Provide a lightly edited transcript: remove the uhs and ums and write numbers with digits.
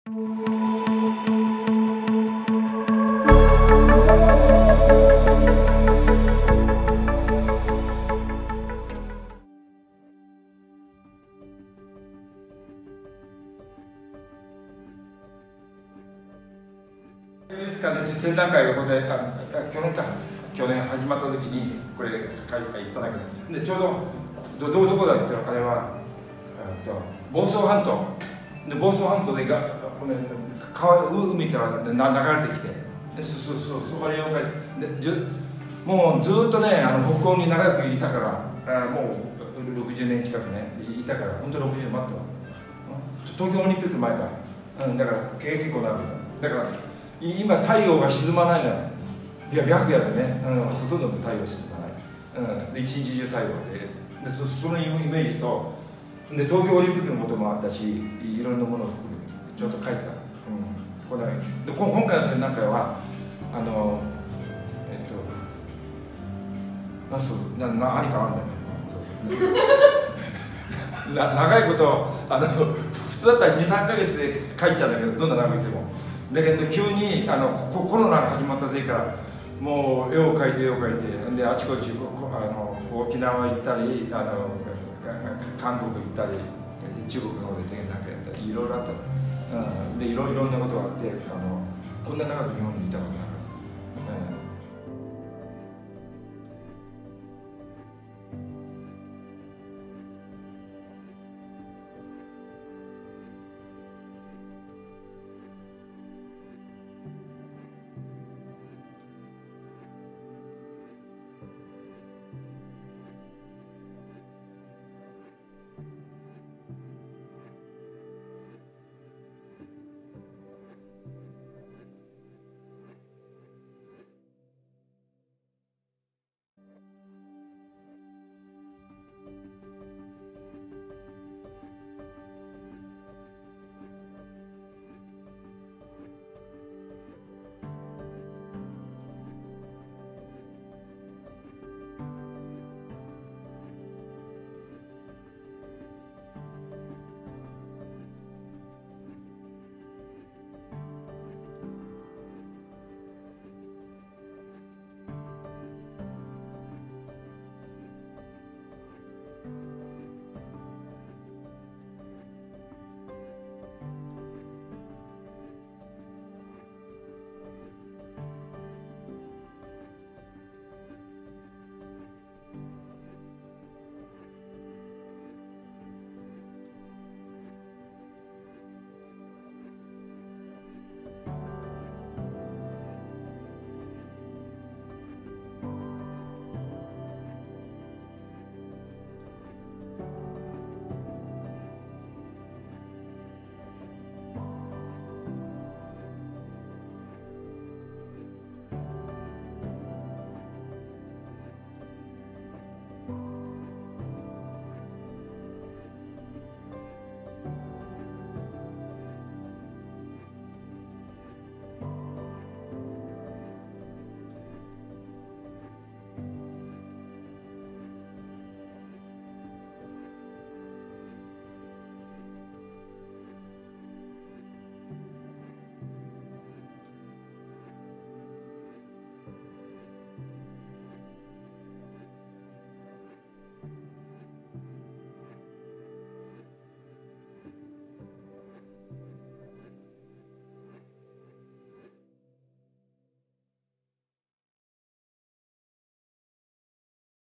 ですかね、展覧会がここで去年始まった時にこれ書いていただけで、ちょうどどこだってあれは房総半島で、房総半島で海から流れてきて、でそこに妖怪でもうずっとね北欧に長くいたから、もう60年近くねいたから、本当に60年待ったわ、東京オリンピック前から、だから結構長くだから今太陽が沈まないのよ。白夜でね、ほとんど太陽沈まない、で一日中太陽で、そのイメージとで東京オリンピックのこともあったし、いろんなものを含めちょっと書いてある、で今回の展覧会は何かあるんだよ長いこと普通だったら 2,3 ヶ月で書いちゃうんだけど、どんな長くても。だけど急にコロナが始まったせいからもう絵を描いてであちこち沖縄行ったり韓国行ったり中国の方で展覧会やったりいろいろあった、でいろんなことがあってこんな長く日本にいたことなかった。